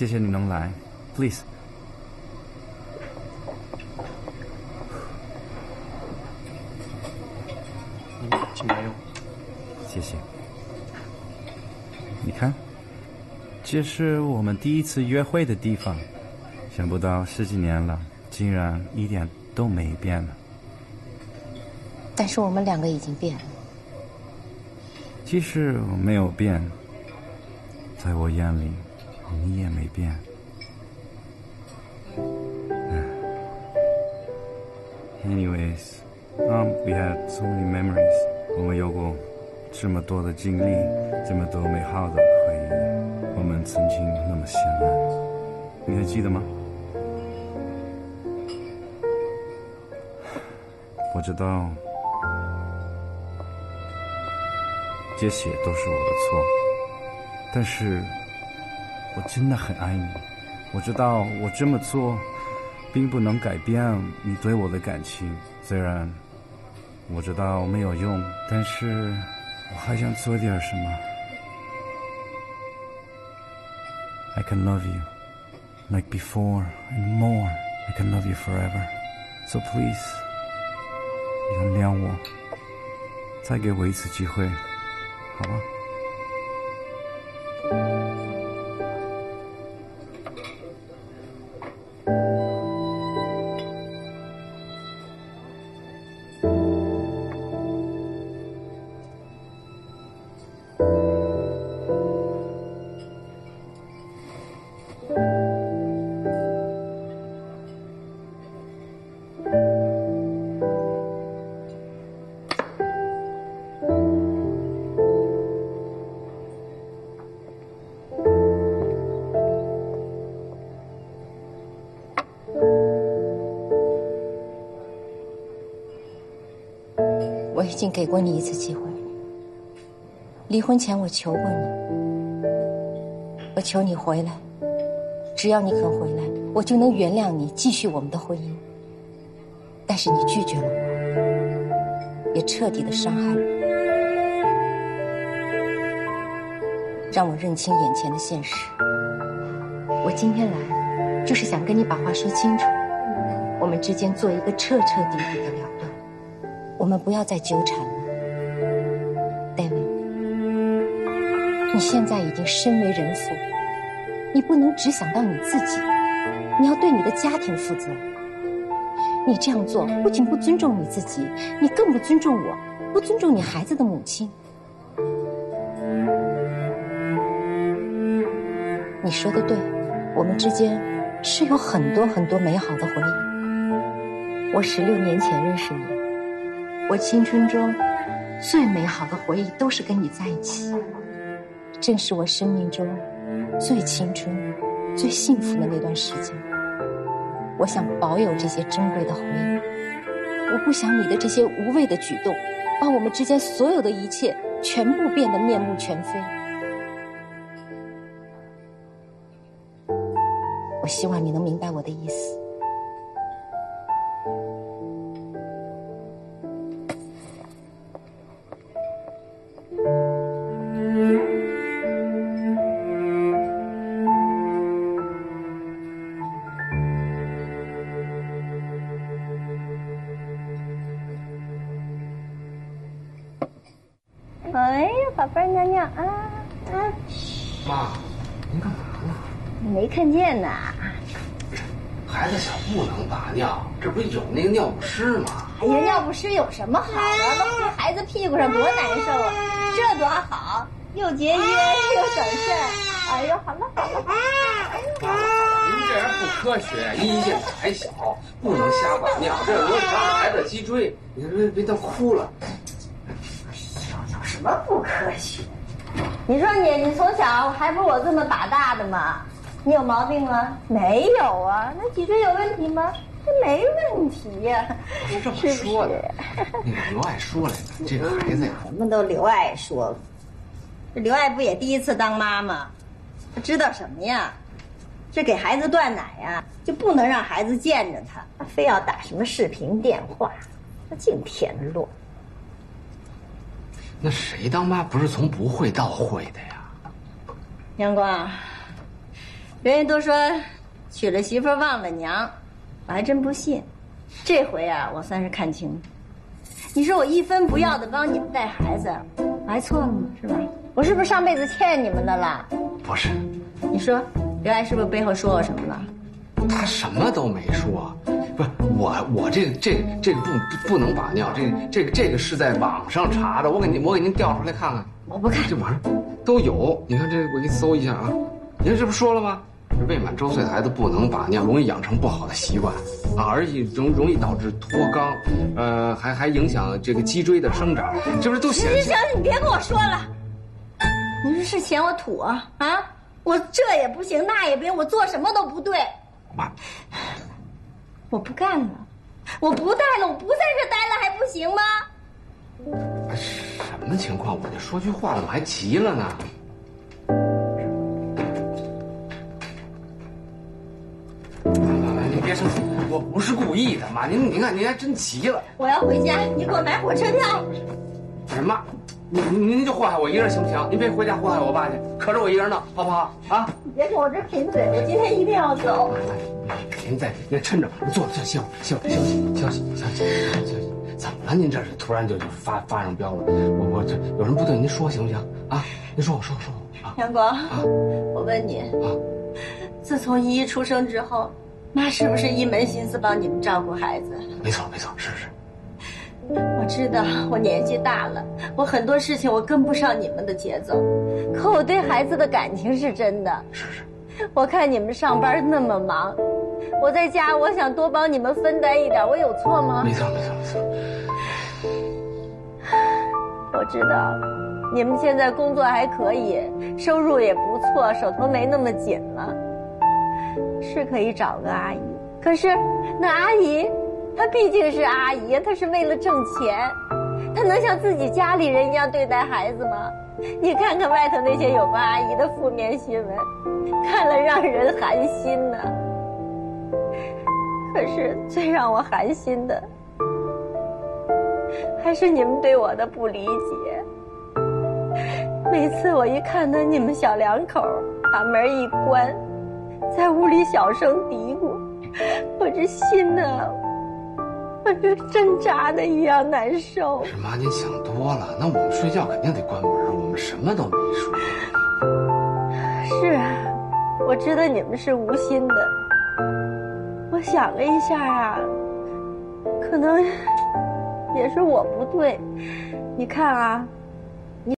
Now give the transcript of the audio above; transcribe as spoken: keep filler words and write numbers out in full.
谢谢你能来 ，please。 嗯，请慢用。 谢谢。你看，这是我们第一次约会的地方，想不到十几年了，竟然一点都没变了。 但是我们两个已经变了。 即使我没有变，在我眼里，你也没变。Anyways, um, we had so many memories. 我们有过这么多的经历，这么多美好的回忆。我们曾经那么相爱，你还记得吗？我知道，这些都是我的错，但是我真的很爱你。我知道我这么做并不能改变你对我的感情，虽然我知道没有用，但是我还想做点什么。I can love you like before and more. I can love you forever. So please, 原谅我，再给我一次机会，好吧？ 我已经给过你一次机会，离婚前我求过你，我求你回来，只要你肯回来，我就能原谅你，继续我们的婚姻。但是你拒绝了我，也彻底的伤害了我，让我认清眼前的现实。我今天来，就是想跟你把话说清楚，我们之间做一个彻彻底底的了断。我们不要再纠缠了 ，David。你现在已经身为人父，你不能只想到你自己，你要对你的家庭负责。你这样做不仅不尊重你自己，你更不尊重我，不尊重你孩子的母亲。你说的对，我们之间是有很多很多美好的回忆。我十六年前认识你。我青春中最美好的回忆都是跟你在一起，正是我生命中最青春、最幸福的那段时间。我想保有这些珍贵的回忆，我不想你的这些无谓的举动，把我们之间所有的一切全部变得面目全非。我希望你能明白我的意思。 哎呀，宝贝儿尿尿啊啊！ 妈，您干嘛呢？ 没看见呐。 孩子小不能打尿，这不有那个尿不湿吗？ 哎呀，尿不湿有什么好的？那敷孩子屁股上多难受啊！这多好，又节约又省事儿。哎呦，好了好了。 妈，您这人不科学，一劲还小，不能瞎把尿，这容易伤了孩子脊椎。你别别当哭了。 有什么不科学？你说你你从小还不是我这么把大的吗？你有毛病吗？没有啊。那脊椎有问题吗？这没问题呀、啊。 不是这么说的。那个刘爱说来的，这个孩子呀， 什么都刘爱说了。这刘爱不也第一次当妈吗？她知道什么呀？这给孩子断奶呀，就不能让孩子见着他，他非要打什么视频电话，他净添乱。 那谁当妈不是从不会到会的呀？ 阳光， 人家都说娶了媳妇忘了娘，我还真不信。这回啊，我算是看清了。你说我一分不要的帮你们带孩子，我还错了吗？是吧？我是不是上辈子欠你们的了？ 不是， 你说刘爱是不是背后说我什么了？ 他什么都没说。不是我，我这个这个这个不不不能把尿，这个这个这个是在网上查的，我给您我给您调出来看看。 我不看， 这网上都有。你看这，我给你搜一下啊。你看这不说了吗？未满周岁的孩子不能把尿，容易养成不好的习惯啊，而且容容易导致脱肛，呃，还还影响这个脊椎的生长，这不是都写行行行，你别跟我说了。你说是嫌我土啊？啊，我这也不行，那也不行，我做什么都不对。 妈， 我不干了，我不带了，我不在这待了还不行吗？ 什么情况？我就说句话，怎么还急了呢？妈，您别生气，我不是故意的，妈，您您看您还真急了。 我要回家，你给我买火车票。 不是妈，您您您就祸害我一个人行不行？您别回家祸害我爸去，可着我一个人闹，好不好？啊！ 你别跟我这贫嘴，我今天一定要走。 您再您趁着，您坐着休息休息休息休息休息休息。怎么了？您这是突然就就发发上飙了？我我这有什么不对，您说行不行？啊，您说我说说我啊。 阳光啊，我问你啊，自从依依出生之后，妈是不是一门心思帮你们照顾孩子？ 没错没错，是是。 我知道我年纪大了，我很多事情我跟不上你们的节奏，可我对孩子的感情是真的。 是是。 我看你们上班那么忙，我在家我想多帮你们分担一点，我有错吗？ 没错没错没错。 我知道你们现在工作还可以，收入也不错，手头没那么紧了，是可以找个阿姨。可是那阿姨她毕竟是阿姨，她是为了挣钱，她能像自己家里人一样对待孩子吗？你看看外头那些有关阿姨的负面新闻，看了让人寒心呢。可是最让我寒心的还是你们对我的不理解。每次我一看到你们小两口把门一关，在屋里小声嘀咕，我这心呢，我这针扎的一样难受。 是妈，您想多了。那我们睡觉肯定得关门，我们什么都没说。 是啊，我知道你们是无心的。我想了一下啊，可能也是我不对。你看啊，